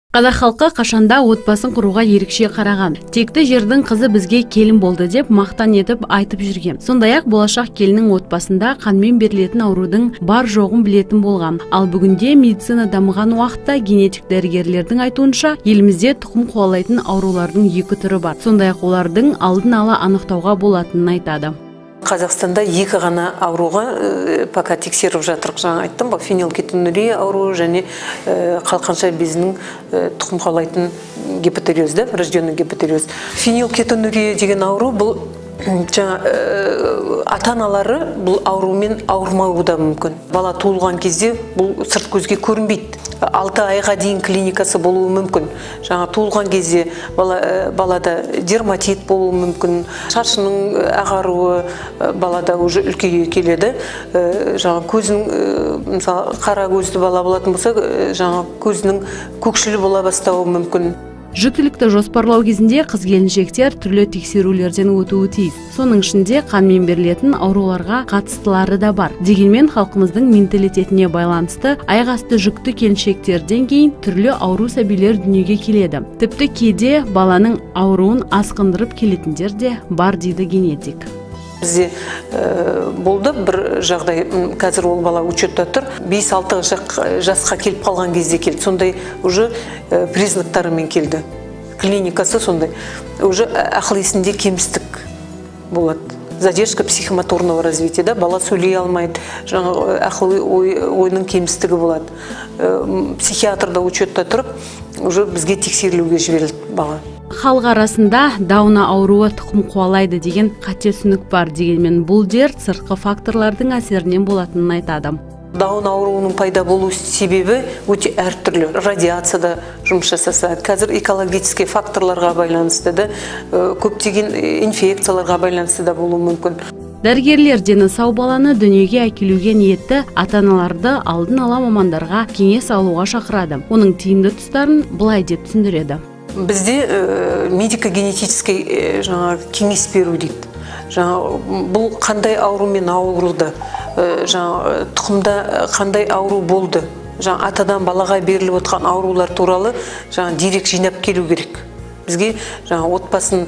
Қазақ халқы қашанда отбасын құруға ерекше қараған. Текті жердің қызы бізге келін болды деп мақтан етіп айтып жүрген. Сондай-ақ болашақ келіннің отбасында қанмен берілетін аурудың бар жоғын білетін болған. Ал бүгінде медицина дамыған уақытта генетик дәрігерлердің айтуынша елімізде тұқым қуалайтын аурулардың 2 түрі бар. Сондай-ақ олардың алдын ала анықтауға болатынын айтады. Қазақстанда 2 ғана ауруға пока тексеріп жатырық. Жаңа айттым ба, фенилкетонурия ауруы және қалқанша безінің тұқым қуалайтын гипотериоз, врожденный гипотериоз. Фенилкетонурия деген ауру бұл ата-аналары бұл аурумен ауырмауы да мүмкін. Бала туылған кезде бұл сырт көзге көрінбейді. 6 айға дейін клиникасы болуы мүмкін. Жаңа туылған кезде балада дерматит болуы мүмкін. Шашының ағаруы балада уже үлкейе келеді. Жаңа көзінің, мысалы, қара көзді бала болатын болса, жаңа көзінің көкшілі бола бастауы мүмкін. Жүктілікті жоспарлау кезінде қыз-келіншектер түрлі тексерулерден өтуі тиіс. Соның ішінде қанмен берілетін ауруларға қатыстылары да бар. Дегенмен халқымыздың менталитетіне байланысты аяқасты жүкті келіншектерден кейін түрлі ауру сәбилер дүниеге келеді. Тіпті кейде баланың ауруын асқындырып келетіндер де бар дейді генетик. Бізде болды бір жағдай, қазір ол бала учетта тұр, 5-6 жасқа келіп қалған кезде келді. Сондай уже признактарымен келді. Клиникасы сондай. Уже ақыл есінде кемістік болады. Задержка психомоторного развития, бала сөйлей алмайды, ақыл ойының кемістігі болады. Психиатрда учетта тұрып, уже бізге тексерілуге жіберілді бала. Халық арасында дауна ауруы тұқым қуалайды деген қате түсінік бар. Дегенмен бұл дерт сыртқы факторлардың әсерінен болатынын айтады. Даун ауруының пайда болу себебі өте әртүрлі. Радиацияда жұмыс жасаса, қазір экологический факторларға байланысты да, көптеген инфекцияларға байланысты да болуы мүмкін. Дәрігерлер дені сау баланы дүниеге әкелуге ниетті ата-аналарды алдын ала мамандарға кеңес алуға шақырады. Оның тиімді тұстарын былай деп түсіндіреді. Бізде медико-генетический кеңес беру дейді. Бұл қандай аурумен ауырылды, тұқымда қандай ауру болды, атадан балаға беріліп отқан аурулар туралы дерек жинап келу керек. Бізге отбасын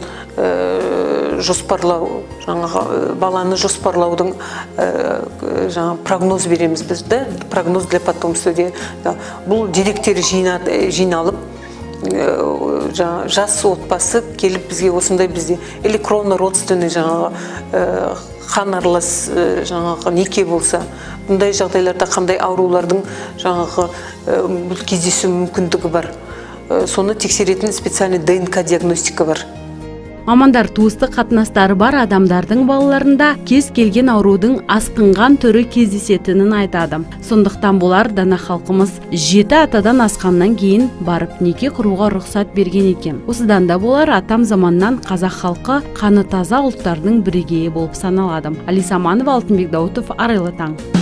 жоспарлау, баланы жоспарлаудың прогноз береміз бізді, прогноз для потомства. Бұл деректері жиналып, жас отбасы келіп бізге осындай бізде электронно родственный қан аралас неке болса, бұндай жағдайларда қандай аурулардың кездесу мүмкіндігі бар. Соны тексеретін специальный ДНК диагностика бар. Мамандар туыстық қатынастары бар адамдардың балаларында кез келген аурудың асқынған түрі кездесетінін айтады. Сондықтан болар дана халқымыз 7 атадан асқаннан кейін барып неке құруға рұқсат берген екен. Осыдан да болар атам заманнан қазақ халқы қаны таза ұлттардың бірегейі болып саналады. Алиса Аманова, Алтынбек Даутов, Арайлы таң.